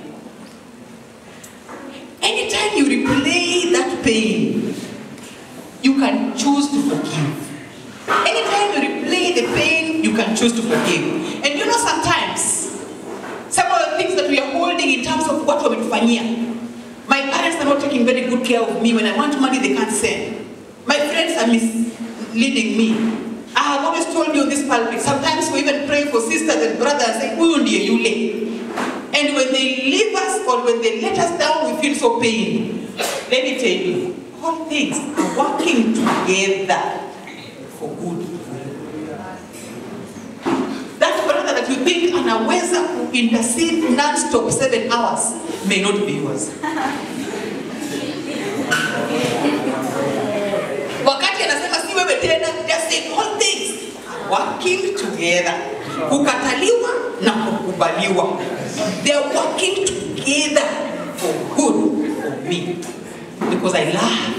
Anytime you replay that pain, you can choose to forgive. Anytime you replay the pain, you can choose to forgive. And you know sometimes, some of the things that we are holding in terms of what we're doing. My parents are not taking very good care of me. When I want money, they can't send. My friends are misleading me. I have always told you in this pulpit, sometimes we even pray for sisters and brothers and say, "Uyu ndiye yule." And when they leave us or when they let us down, we feel so pain. Let me tell you, all things are working together for good. That brother that you think anaweza to intercede non-stop seven hours may not be yours. Wakati anasema si wewe tena, just say all things are working together. Kukataliwa na kukubaliwa. They are working together for good for me. Because I love.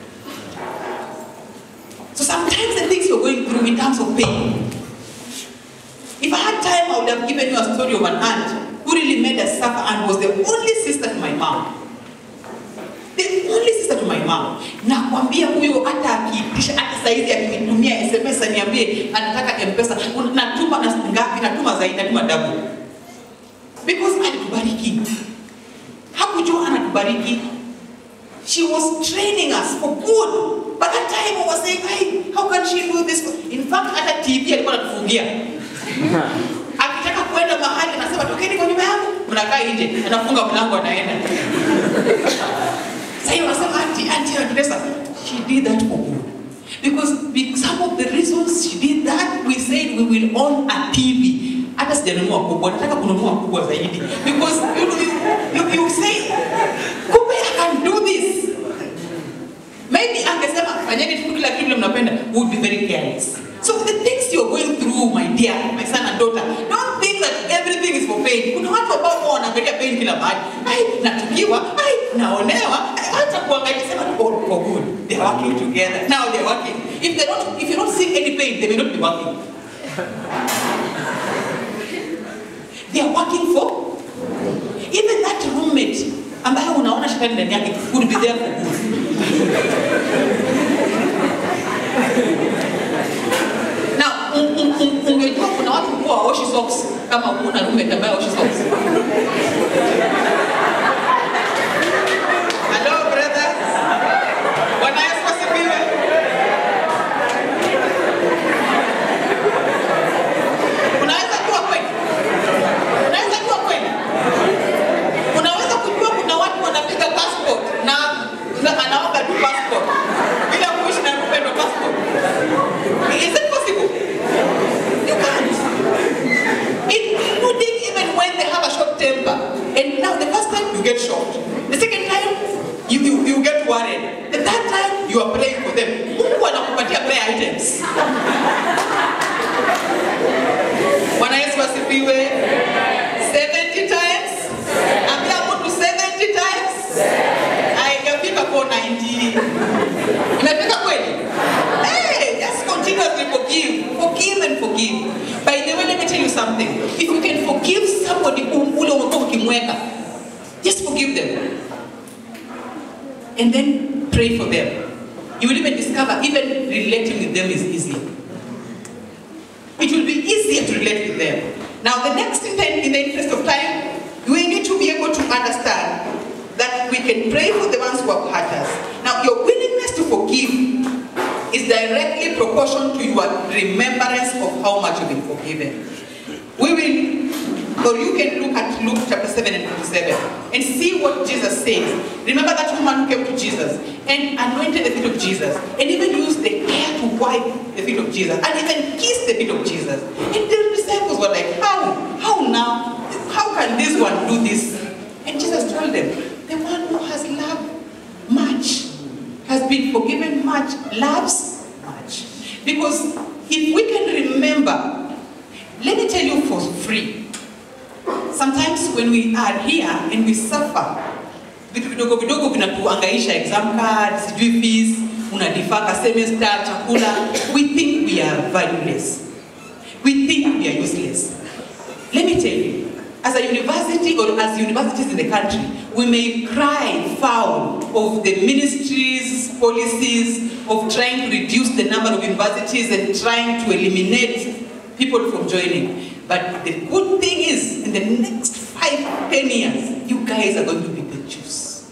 So sometimes the things you're going through in terms of pain. If I had time, I would have given you a story of an aunt who really made us suffer and was the only sister to my mom. The only sister to my mom. Nakwambia huyo hata akiitisha hata saizi akinitumia S M S aniambie anataka M-Pesa, natuma na ngapi, natuma zaidi, natuma double. Because alitubariki. Hakujua anatubariki. She was training us for good. But that time I was saying, hey, how can she do this? In fact, hata T V alikuwa anatufungia. Akitaka kwenda mahali anasema tokeni kwa nyumba yangu, mnakaa nje, anafunga mlango anaenda. Sasa unasema auntie, auntie Teresa, she did that for good. Because be- some of the reasons she did that, we said we will own a T V. Hata sijanunua kubwa, nataka kununua kubwa zaidi. Because you, you, you say, kumbe I can do this. Maybe angesema fanyeni tu kila kitu mnapenda, would be very careless. So the things you're going through, my dear, my son and daughter, don't think that everything is for pain. Kuna watu ambao wanaangalia pain kila mahali. Ai, natukiwa, ai, naonewa, hata kuangalia sema all for good. They're working together. Now they're working. If they don't, if you don't see any pain, they may not be working. They are working for even that roommate ambaye unaona shetani ndani yake would be there for good. Now, ungejua kuna watu kwa washi socks kama kuna roommate ambaye washi socks. Hello brother. Bwana Yesu asifiwe. Unaweza kuwa kweli? Unaweza kuwa kweli? Unaweza kujua kuna watu wanapiga passport na anaoga tu passport bila kuishi na kupenda passport. Is it possible? You can't. Including even when they have a short temper. And now the first time you get shocked. The second time you, you, you get worried. The third time you are praying for them. Mungu anakupatia prayer items. Bwana Yesu asifiwe. seventy times. Ambia mtu seventy times. Haijafika four ninety. Imefika kweli? Hey, just continuously forgive. Forgive and forgive. By the way, let me tell you something. If you can forgive somebody ule umekuwa ukimweka, just forgive them. And then pray for them. You will even discover even relating with them is easier. It will be easier to relate with them. Now the next thing, in the interest of time, we need to be able to understand that we can pray for the ones who have hurt us. Now your willingness to forgive is directly proportional to your remembrance of how much you've been forgiven. We will, or you can look at Luke chapter seven and fifty-seven and see what Jesus says. Remember that woman who came to Jesus and anointed the feet of Jesus and even used the hair to wipe the feet of Jesus and even kissed the feet of Jesus. And the disciples were like, how? How now? How can this one do this? And Jesus told them, the one who has loved much, has been forgiven much, loves much. Because if we can remember, let me tell you for free, sometimes when we are here and we suffer, vitu vidogo vidogo vinatuangaisha, exam card, sijui fees, unadifaka semester, chakula, we think we are valueless. We think we are useless. Let me tell you, as a university or as universities in the country, we may cry foul of the ministry's policies of trying to reduce the number of universities and trying to eliminate people from joining. But the good thing is, in the next five, ten years, you guys are going to be the juice.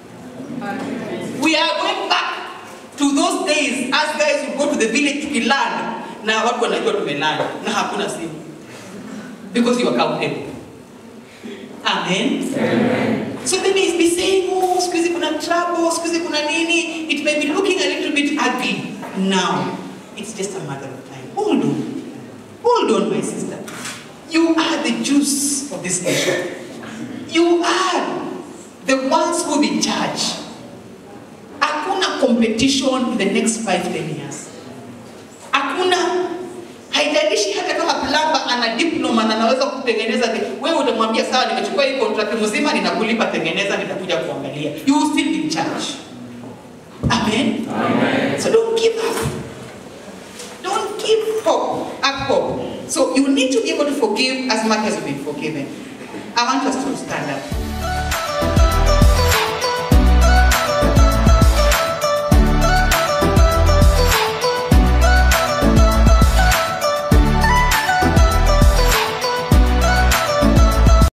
We are going back to those days, as guys would go to the village to land. Now what when I go to Milan? Na hakuna simu. Because you are counted. Amen. Amen. So they may be saying, oh, squeezy kuna trouble, squeezy kuna nini. It may be looking a little bit ugly now. It's just a matter of time. Hold on. Hold on, my sister. You are the juice of this nation. You are the ones who will be judged. Hakuna competition in the next five, ten years. Hakuna. Haijalishi hata kama plumber ana diploma na anaweza kutengeneza, wewe utamwambia sawa, nimechukua hii contract mzima, ninakulipa tengeneza, nitakuja kuangalia. You will still be in charge. Amen. Amen. So don't give up. Don't give up. Up hope. So you need to be able to forgive as much as you've been forgiven. I want us to stand up.